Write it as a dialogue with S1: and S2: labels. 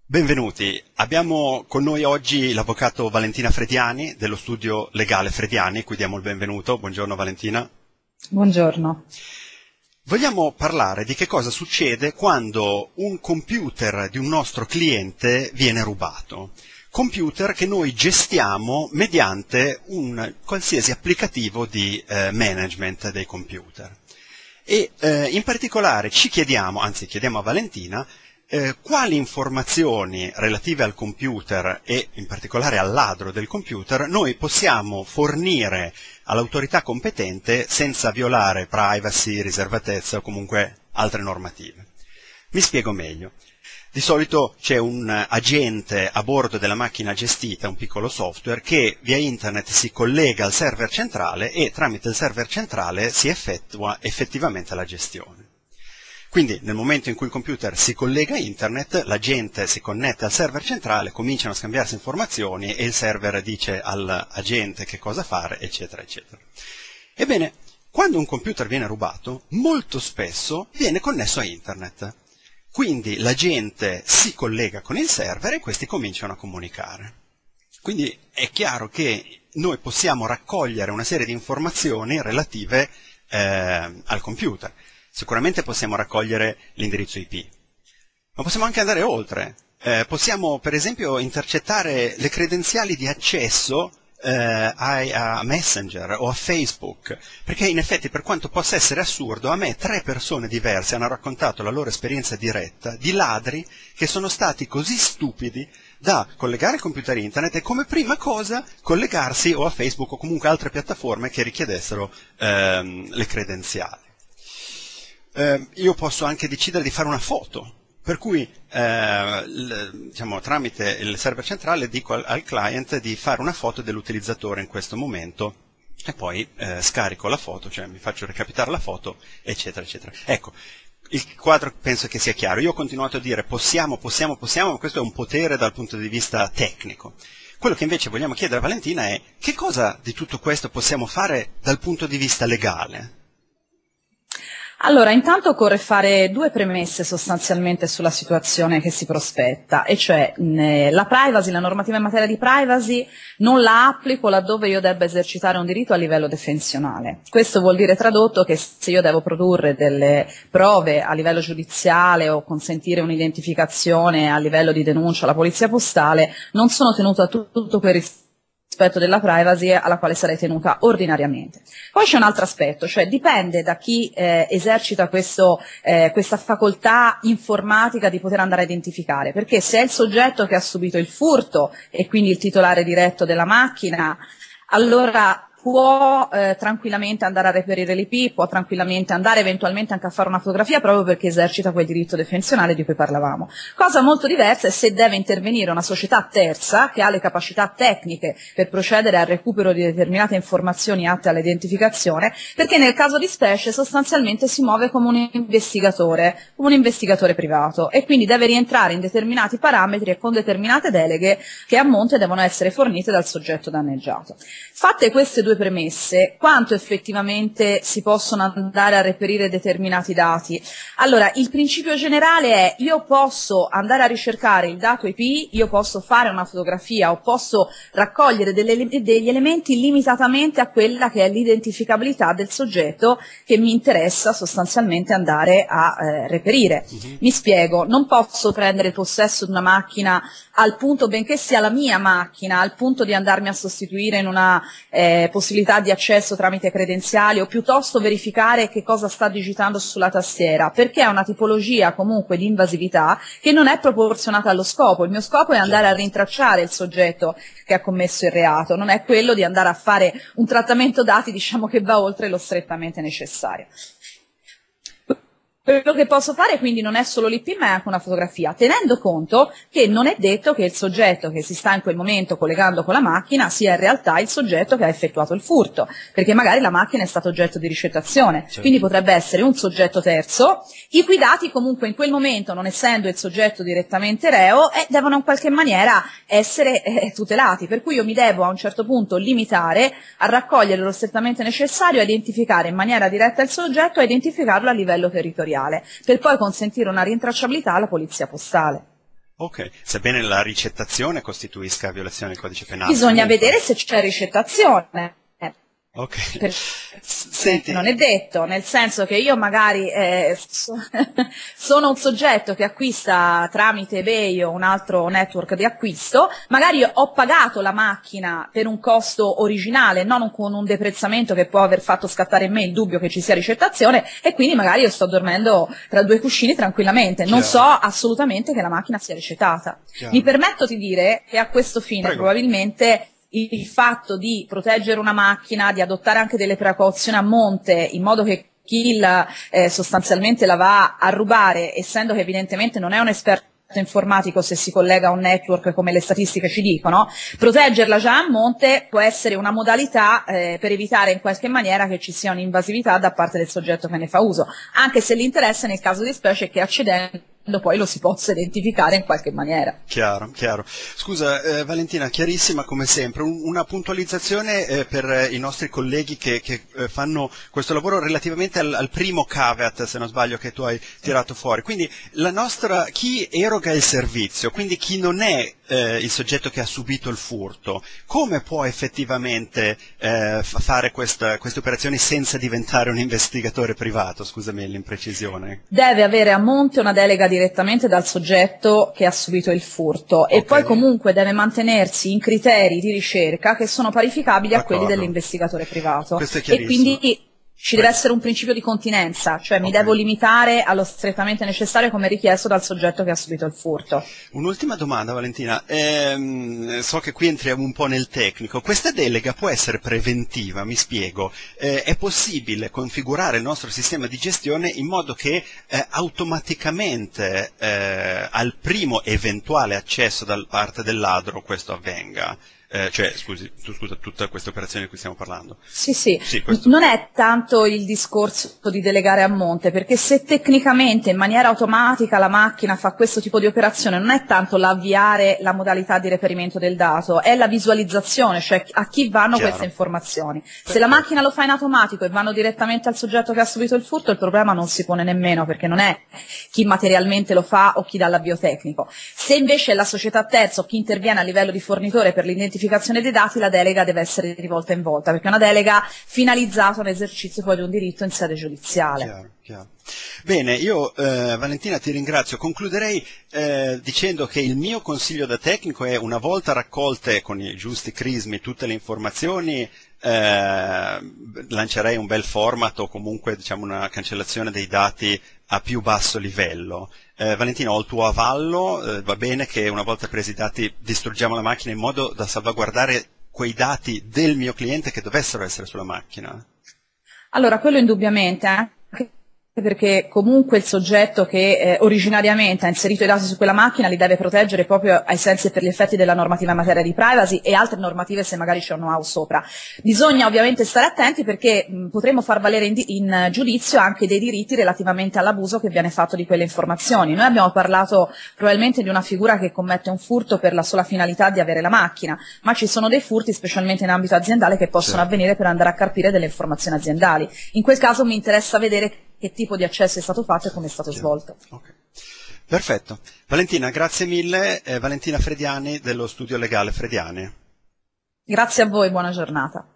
S1: Benvenuti, abbiamo con noi oggi l'avvocato Valentina Frediani dello studio legale Frediani, cui diamo il benvenuto. Buongiorno Valentina.
S2: Buongiorno.
S1: Vogliamo parlare di che cosa succede quando un computer di un nostro cliente viene rubato. Computer che noi gestiamo mediante un qualsiasi applicativo di management dei computer. E in particolare chiediamo a Valentina quali informazioni relative al computer e in particolare al ladro del computer noi possiamo fornire all'autorità competente senza violare privacy, riservatezza o comunque altre normative. Mi spiego meglio. Di solito c'è un agente a bordo della macchina gestita, un piccolo software, che via internet si collega al server centrale e tramite il server centrale si effettua effettivamente la gestione. Quindi nel momento in cui il computer si collega a internet, l'agente si connette al server centrale, cominciano a scambiarsi informazioni e il server dice all'agente che cosa fare, eccetera, eccetera. Ebbene, quando un computer viene rubato, molto spesso viene connesso a internet. Quindi l'agente si collega con il server e questi cominciano a comunicare. Quindi è chiaro che noi possiamo raccogliere una serie di informazioni relative al computer. Sicuramente possiamo raccogliere l'indirizzo IP, ma possiamo anche andare oltre. Possiamo per esempio intercettare le credenziali di accesso a Messenger o a Facebook, perché in effetti, per quanto possa essere assurdo, a me 3 persone diverse hanno raccontato la loro esperienza diretta di ladri che sono stati così stupidi da collegare il computer internet e come prima cosa collegarsi o a Facebook o comunque altre piattaforme che richiedessero le credenziali. Io posso anche decidere di fare una foto, per cui tramite il server centrale dico al client di fare una foto dell'utilizzatore in questo momento e poi scarico la foto, cioè mi faccio recapitare la foto, eccetera, eccetera. Ecco, il quadro penso che sia chiaro. Io ho continuato a dire possiamo, ma questo è un potere dal punto di vista tecnico. Quello che invece vogliamo chiedere a Valentina è che cosa di tutto questo possiamo fare dal punto di vista legale?
S2: Allora, intanto occorre fare 2 premesse sostanzialmente sulla situazione che si prospetta, e cioè la privacy, la normativa in materia di privacy non la applico laddove io debba esercitare un diritto a livello defensionale. Questo vuol dire, tradotto, che se io devo produrre delle prove a livello giudiziale o consentire un'identificazione a livello di denuncia alla polizia postale, non sono tenuto a tutto quel rispetto della privacy alla quale sarei tenuta ordinariamente. Poi c'è un altro aspetto, cioè dipende da chi esercita questa facoltà informatica di poter andare a identificare, perché se è il soggetto che ha subito il furto e quindi il titolare diretto della macchina, allora può tranquillamente andare a reperire l'IP, può tranquillamente andare eventualmente anche a fare una fotografia proprio perché esercita quel diritto defensionale di cui parlavamo. Cosa molto diversa è se deve intervenire una società terza che ha le capacità tecniche per procedere al recupero di determinate informazioni atte all'identificazione, perché nel caso di specie sostanzialmente si muove come un investigatore privato, e quindi deve rientrare in determinati parametri e con determinate deleghe che a monte devono essere fornite dal soggetto danneggiato. Fatte queste 2 premesse, quanto effettivamente si possono andare a reperire determinati dati? Allora, il principio generale è: io posso andare a ricercare il dato IP, io posso fare una fotografia o posso raccogliere degli elementi limitatamente a quella che è l'identificabilità del soggetto che mi interessa sostanzialmente andare a reperire. Mi spiego, non posso prendere il possesso di una macchina al punto, benché sia la mia macchina, al punto di andarmi a sostituire in una possibilità di accesso tramite credenziali, o piuttosto verificare che cosa sta digitando sulla tastiera, perché è una tipologia comunque di invasività che non è proporzionata allo scopo. Il mio scopo è andare a rintracciare il soggetto che ha commesso il reato, non è quello di andare a fare un trattamento dati, diciamo, che va oltre lo strettamente necessario. Quello che posso fare quindi non è solo l'IP, ma è anche una fotografia, tenendo conto che non è detto che il soggetto che si sta in quel momento collegando con la macchina sia in realtà il soggetto che ha effettuato il furto, perché magari la macchina è stata oggetto di ricettazione, certo. Quindi potrebbe essere un soggetto terzo, i cui dati comunque in quel momento, non essendo il soggetto direttamente reo, devono in qualche maniera essere tutelati, per cui io mi devo a un certo punto limitare a raccogliere lo strettamente necessario, a identificare in maniera diretta il soggetto e a identificarlo a livello territoriale, per poi consentire una rintracciabilità alla polizia postale.
S1: Ok, sebbene la ricettazione costituisca violazione del codice penale.
S2: Bisogna
S1: comunque.
S2: vedere se c'è ricettazione.
S1: Ok.
S2: Per-
S1: Senti,
S2: Non è detto, nel senso che io magari sono un soggetto che acquista tramite eBay o un altro network di acquisto, magari ho pagato la macchina per un costo originale, non con un deprezzamento che può aver fatto scattare in me il dubbio che ci sia ricettazione, e quindi magari io sto dormendo tra due cuscini tranquillamente, non so
S1: chiaro,
S2: assolutamente che la macchina sia ricettata. Mi
S1: chiaro.
S2: permetto di dire che a questo fine
S1: Prego.
S2: probabilmente il fatto di proteggere una macchina, di adottare anche delle precauzioni a monte, in modo che chi sostanzialmente la va a rubare, essendo che evidentemente non è un esperto informatico se si collega a un network come le statistiche ci dicono, proteggerla già a monte può essere una modalità per evitare in qualche maniera che ci sia un'invasività da parte del soggetto che ne fa uso, anche se l'interesse nel caso di specie è che accedendo poi lo si possa identificare in qualche maniera.
S1: Chiaro, chiaro. Scusa, Valentina, chiarissima come sempre. Una puntualizzazione per i nostri colleghi che fanno questo lavoro relativamente al primo caveat, se non sbaglio, che tu hai tirato fuori. Quindi chi eroga il servizio, quindi chi non è il soggetto che ha subito il furto, come può effettivamente fare queste operazioni senza diventare un investigatore privato? Scusami l'imprecisione.
S2: Deve avere a monte una delega direttamente dal soggetto che ha subito il furto e poi comunque deve mantenersi in criteri di ricerca che sono parificabili a quelli dell'investigatore privato.
S1: Questo è
S2: E
S1: chiarissimo.
S2: quindi ci deve essere un principio di continenza, cioè mi devo limitare allo strettamente necessario come richiesto dal soggetto che ha subito il furto.
S1: Un'ultima domanda, Valentina. So che qui entriamo un po' nel tecnico. Questa delega può essere preventiva, mi spiego. È possibile configurare il nostro sistema di gestione in modo che automaticamente al primo eventuale accesso da parte del ladro questo avvenga? Scusa, tutte queste operazioni di cui stiamo parlando.
S2: Sì, non è tanto il discorso di delegare a monte, perché se tecnicamente in maniera automatica la macchina fa questo tipo di operazione, non è tanto l'avviare la modalità di reperimento del dato, è la visualizzazione, cioè a chi vanno queste informazioni. Se la macchina lo fa in automatico e vanno direttamente al soggetto che ha subito il furto, il problema non si pone nemmeno, perché non è chi materialmente lo fa o chi dà l'avvio tecnico. Se invece è la società terza o chi interviene a livello di fornitore per l'identificazione dei dati, la delega deve essere di volta in volta, perché è una delega finalizzata all'esercizio poi di un diritto in sede giudiziale.
S1: Chiaro. Bene, io Valentina ti ringrazio. Concluderei dicendo che il mio consiglio da tecnico è, una volta raccolte con i giusti crismi tutte le informazioni, lancerei un bel format o comunque diciamo una cancellazione dei dati a più basso livello. Valentina, ho il tuo avallo, va bene che una volta presi i dati distruggiamo la macchina in modo da salvaguardare quei dati del mio cliente che dovessero essere sulla macchina?
S2: Allora, quello indubbiamente, perché comunque il soggetto che originariamente ha inserito i dati su quella macchina li deve proteggere proprio ai sensi e per gli effetti della normativa in materia di privacy e altre normative se magari c'è un know-how sopra. Bisogna ovviamente stare attenti perché potremo far valere in giudizio anche dei diritti relativamente all'abuso che viene fatto di quelle informazioni. Noi abbiamo parlato probabilmente di una figura che commette un furto per la sola finalità di avere la macchina, ma ci sono dei furti, specialmente in ambito aziendale, che possono avvenire per andare a carpire delle informazioni aziendali. In quel caso mi interessa vedere che tipo di accesso è stato fatto e come è stato svolto.
S1: Perfetto. Valentina, grazie mille. Valentina Frediani dello studio legale Frediani.
S2: Grazie a voi, buona giornata.